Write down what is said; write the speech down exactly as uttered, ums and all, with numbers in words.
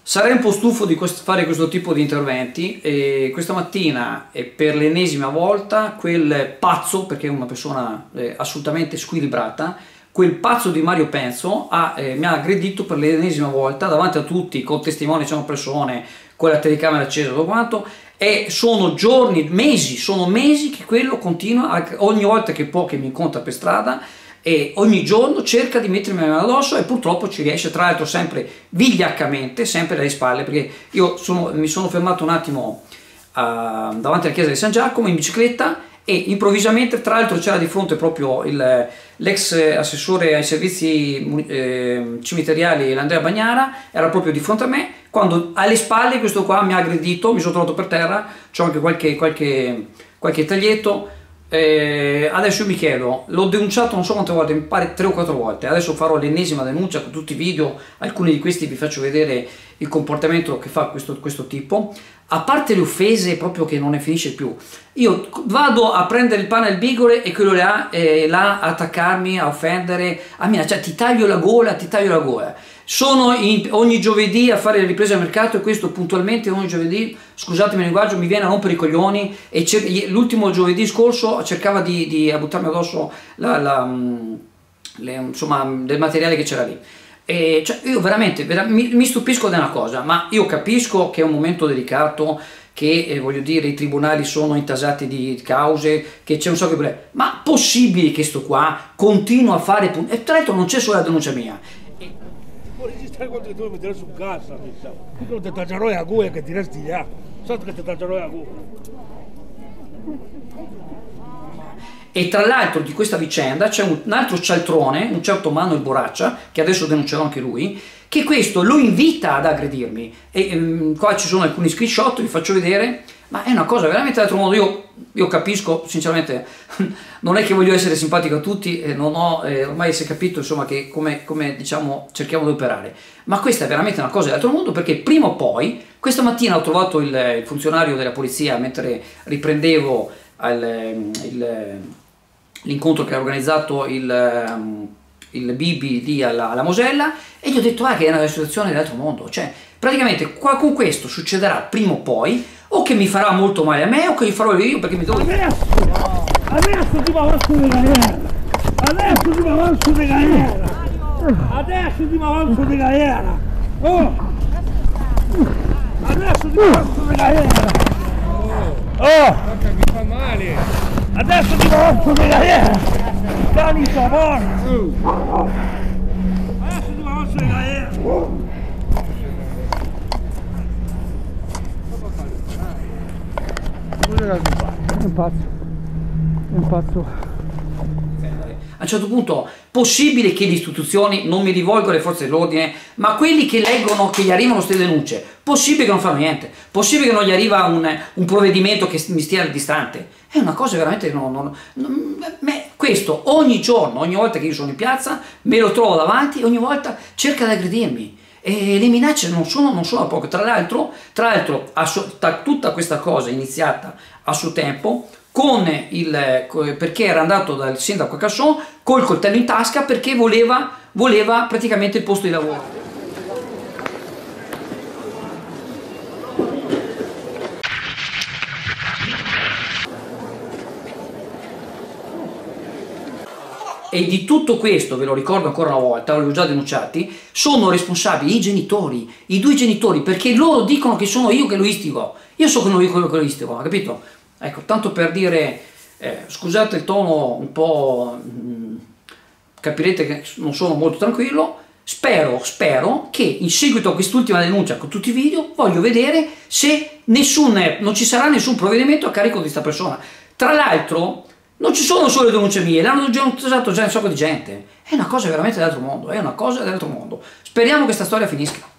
Sarei un po' stufo di quest- fare questo tipo di interventi e questa mattina e per l'ennesima volta quel pazzo, perché è una persona eh, assolutamente squilibrata, quel pazzo di Mario Penzo ha, eh, mi ha aggredito per l'ennesima volta davanti a tutti, con testimoni, c'erano persone, con la telecamera accesa, tutto quanto, e sono giorni, mesi, sono mesi che quello continua, a, ogni volta che può che mi incontra per strada, e ogni giorno cerca di mettermi la mano addosso e purtroppo ci riesce, tra l'altro sempre vigliaccamente, sempre dalle spalle, perché io sono, mi sono fermato un attimo uh, davanti alla chiesa di San Giacomo in bicicletta e improvvisamente, tra l'altro c'era di fronte proprio l'ex assessore ai servizi eh, cimiteriali, l'Andrea Bagnara, era proprio di fronte a me, quando alle spalle questo qua mi ha aggredito, mi sono trovato per terra, c'ho anche qualche, qualche, qualche taglietto. Eh, adesso io mi chiedo, l'ho denunciato non so quante volte, mi pare tre o quattro volte, adesso farò l'ennesima denuncia con tutti i video, alcuni di questi vi faccio vedere il comportamento che fa questo, questo tipo, a parte le offese proprio che non ne finisce più. Io vado a prendere il pane al bigore e quello là, eh, là a attaccarmi, a offendere, a minacciare, cioè ti taglio la gola, ti taglio la gola. Sono in, ogni giovedì a fare le riprese al mercato e questo puntualmente ogni giovedì, scusatemi il linguaggio, mi viene a rompere i coglioni e l'ultimo giovedì scorso cercava di, di buttarmi addosso la, la, le, insomma, del materiale che c'era lì. E cioè, io veramente, veramente mi, mi stupisco di una cosa, ma io capisco che è un momento delicato, che eh, voglio dire i tribunali sono intasati di cause, che c'è un sacco di problemi, ma possibile che sto qua continua a fare, e tra l'altro non c'è solo la denuncia mia. Registrare quanto che tu metterai su casa, tu non ti taglierò la gola che ti resti là, so che ti taglierò la gola. E tra l'altro di questa vicenda c'è un altro cialtrone, un certo Manuel Boraccia, che adesso denuncerò anche lui, che questo lo invita ad aggredirmi e um, qua ci sono alcuni screenshot, vi faccio vedere, ma è una cosa veramente d'altro modo. Io, io capisco sinceramente, non è che voglio essere simpatico a tutti, eh, non ho, eh, ormai si è capito insomma che come, come diciamo cerchiamo di operare, ma questa è veramente una cosa d'altro mondo, perché prima o poi, questa mattina ho trovato il, il funzionario della polizia mentre riprendevo l'incontro che ha organizzato il, il Bibi lì alla, alla Mosella, e gli ho detto ah, che è una situazione dell'altro mondo, cioè praticamente qua, con questo succederà prima o poi, o che mi farà molto male a me o che gli farò io perché mi devo... Adesso, adesso ti va avanti di galera, adesso ti va avanti di galera, adesso ti va avanti di galera, oh, adesso ti va avanti di galera, oh, mi fa male, adesso ti va avanti di galera, cani savore, adesso ti va avanti di galera. È un pazzo, è un pazzo. A un certo punto, possibile che le istituzioni, non mi rivolgo alle forze dell'ordine, ma quelli che leggono, che gli arrivano queste denunce, possibile che non fanno niente, possibile che non gli arriva un, un provvedimento che mi stia distante. È una cosa veramente, non, non, non, me, questo ogni giorno, ogni volta che io sono in piazza, me lo trovo davanti e ogni volta cerca di aggredirmi. E le minacce non sono, non sono poche. Tra l'altro, tra l'altro tutta questa cosa è iniziata a suo tempo con il, perché era andato dal sindaco a Casson col coltello in tasca perché voleva, voleva praticamente il posto di lavoro. E di tutto questo, ve lo ricordo ancora una volta, l'ho già denunciati, sono responsabili i genitori, i due genitori, perché loro dicono che sono io che lo istigo. Io so che non io quello che lo istigo, capito? Ecco, tanto per dire, eh, scusate il tono un po', mh, capirete che non sono molto tranquillo, spero, spero che in seguito a quest'ultima denuncia con tutti i video, voglio vedere se nessun, non ci sarà nessun provvedimento a carico di questa persona. Tra l'altro, non ci sono solo le denunce mie, l'hanno denunciato già un sacco di gente. È una cosa veramente dell'altro mondo, è una cosa dell'altro mondo. Speriamo che questa storia finisca.